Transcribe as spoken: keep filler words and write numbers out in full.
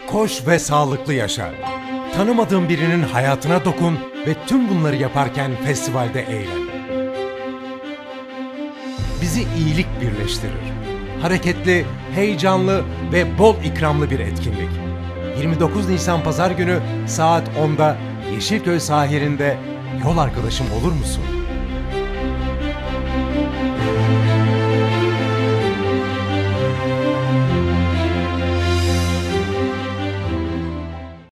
koş ve sağlıklı yaşa. Tanımadığın birinin hayatına dokun ve tüm bunları yaparken festivalde eğlen. Bizi iyilik birleştirir. Hareketli, heyecanlı ve bol ikramlı bir etkinlik. yirmi dokuz Nisan Pazar günü saat onda Yeşilköy sahilinde yol arkadaşım olur musun?